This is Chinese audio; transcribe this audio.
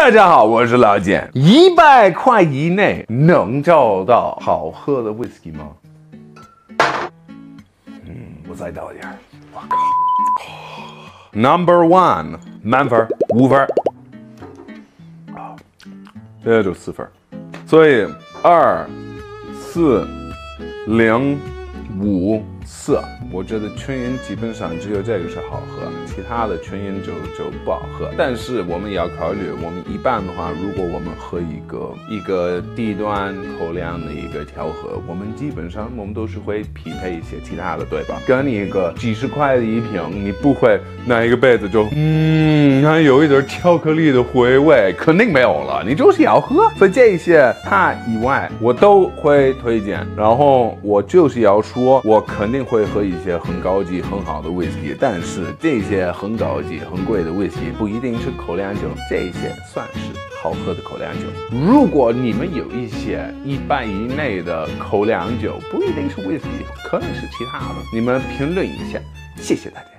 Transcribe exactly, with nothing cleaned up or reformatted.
大家好，我是老简。一百块以内能找到好喝的 whisky 吗？嗯，我再倒点。我靠 ！Number one， 满分五分，啊，这就四分。所以二、四、零、五、四，我觉得纯饮基本上只有这个是好喝，其他的纯饮就就不好喝。但是我们也要考虑，我们一般的话，如果我们喝一个一个低端口粮的一个调和，我们基本上我们都是会匹配一些其他的，对吧？跟你一个几十块的一瓶，你不会拿一个杯子就嗯，还有一点巧克力的回味，肯定没有了，你就是要喝。所以这些它以外，我都会推荐。然后我就是要说，我肯定会喝一些很高级、很好的 whisky， 但是这些很高级、很贵的 whisky 不一定是口粮酒，这些算是好喝的口粮酒。如果你们有一些一半以内的口粮酒，不一定是 whisky， 可能是其他的，你们评论一下，谢谢大家。